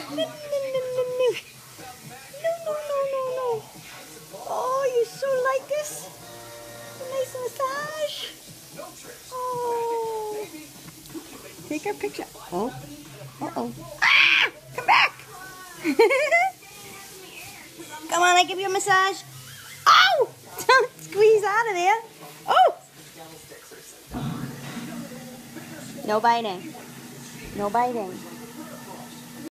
No, no, no, no, no. No, no, no, no, no. Oh, you so like this? Nice massage. Oh. Take our picture. Oh. Uh-oh. Ah! Come back. Come on, I give you a massage. Oh! Don't squeeze out of there. Oh! No biting. No biting.